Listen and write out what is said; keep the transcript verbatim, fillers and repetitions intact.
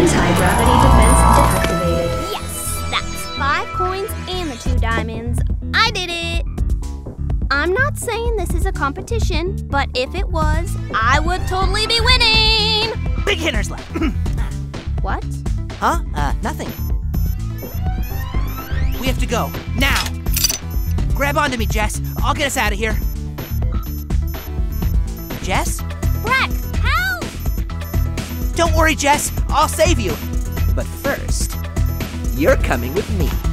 Anti-gravity defense deactivated. Yes, that's five coins and the two diamonds. I did it. I'm not saying this is a competition, but if it was, I would totally be winning. Beginner's luck. What? Huh? Uh, nothing. We have to go, now. Grab onto me, Jess. I'll get us out of here. Jess? Brack, help! Don't worry, Jess. I'll save you. But first, you're coming with me.